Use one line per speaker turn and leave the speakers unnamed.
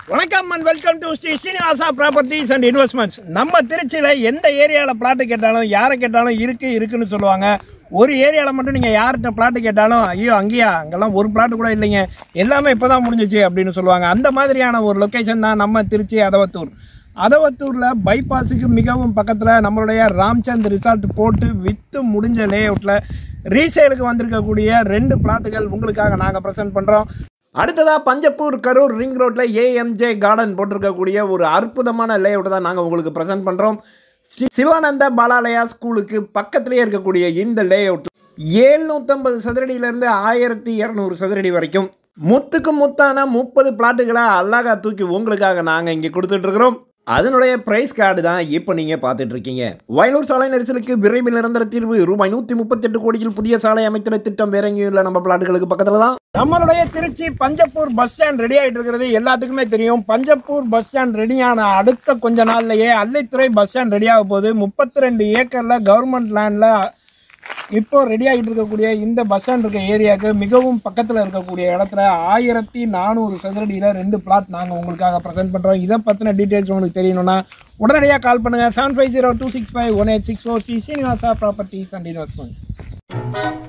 வணக்கம் and welcome to Srinivasaa Properties and Investments. நம்ம திருச்சியில எந்த ஏரியால பிளாட் கேட்டாலும் யாரை கேட்டாலும் இருக்குன்னு சொல்லுவாங்க. ஒரு ஏரியால மட்டும் நீங்க யார்கிட்ட பிளாட் கேட்டாலும் ஐயோ அங்கேயா அங்கெல்லாம் ஒரு பிளாட் கூட இல்லைங்க எல்லாமே இப்பதான் முடிஞ்சிச்சு அப்படின்னு சொல்லுவாங்க. அந்த மாதிரியான ஒரு லொகேஷன் தான் நம்ம திருச்சி அதவத்தூர்ல பைபாஸுக்கு மிகவும் பக்கத்துல நம்மளுடைய ராம்சந்த் ரிசார்ட் போட்டு வித்து முடிஞ்ச லேஅவுட்ல ரீசேலுக்கு வந்திருக்கக்கூடிய 2 பிளாட்டுகள் உங்களுக்காக நாங்க பிரசன்ட் பண்றோம். அடுத்ததா பஞ்சப்பூர் கரூர் ரிங் ரோட்ல ஏஎம்ஜே கார்டன் போட்டிருக்கக்கூடிய ஒரு அற்புதமான லேஅவுட் தான் நாங்கள் உங்களுக்கு ப்ரெசென்ட் பண்ணுறோம். ஸ்ரீ சிவானந்த பாலாலயா ஸ்கூலுக்கு பக்கத்திலேயே இருக்கக்கூடிய இந்த லேஅவுட் 750 சதுரடியிலேருந்து 1200 சதுரடி வரைக்கும் முத்துக்கு முத்தான 30 பிளாட்டுகளை அழகாக தூக்கி உங்களுக்காக நாங்கள் இங்கே கொடுத்துட்ருக்குறோம். அதனுடைய பிரைஸ் கார்டு தான் இப்போ நீங்கள் பார்த்துட்டு இருக்கீங்க. வயலூர் சாலை நெரிசலுக்கு விரைவில் நிரந்தர தீர்வு ரூபாய் 138 கோடியில் புதிய சாலை அமைக்கிற திட்டம் வேற எங்கேயும் இல்லை, நம்ம பிளாட்டுகளுக்கு பக்கத்தில் தான். நம்மளுடைய Trichy Panjappur bus stand ready ஆகிட்டு இருக்கிறது எல்லாத்துக்குமே தெரியும். பஞ்சப்பூர் பஸ் ஸ்டாண்ட் ரெடியான அடுத்த கொஞ்ச நாள்லயே அல்லைத்துறை பஸ் ஸ்டாண்ட் ரெடி ஆக போகுது. 32 ஏக்கர்ல கவர்மெண்ட் லேண்ட்ல இப்போ ரெடி ஆகிட்டு இருக்கக்கூடிய இந்த பஸ் ஸ்டாண்ட் இருக்க ஏரியாவுக்கு மிகவும் பக்கத்தில் இருக்கக்கூடிய இடத்துல 1400 சதுரடியில் 2 பிளாட் நாங்கள் உங்களுக்காக ப்ரெசென்ட் பண்ணுறோம். இதை பற்றின டீட்டெயில்ஸ் உங்களுக்கு தெரியணும்னா உடனடியாக கால் பண்ணுங்கள். 7502651864 ஸ்ரீனிவாசா ப்ராப்பர்ட்டிஸ் அண்ட் இன்வெஸ்ட்மெண்ட்ஸ்.